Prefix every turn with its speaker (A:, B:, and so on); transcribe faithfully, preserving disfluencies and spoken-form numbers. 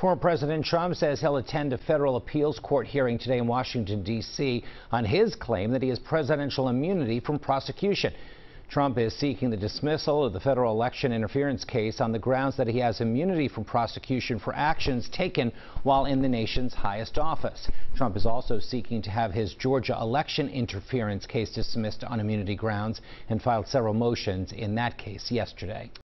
A: Former President Trump says he'll attend a federal appeals court hearing today in Washington, D C on his claim that he has presidential immunity from prosecution. Trump is seeking the dismissal of the federal election interference case on the grounds that he has immunity from prosecution for actions taken while in the nation's highest office. Trump is also seeking to have his Georgia election interference case dismissed on immunity grounds and filed several motions in that case yesterday.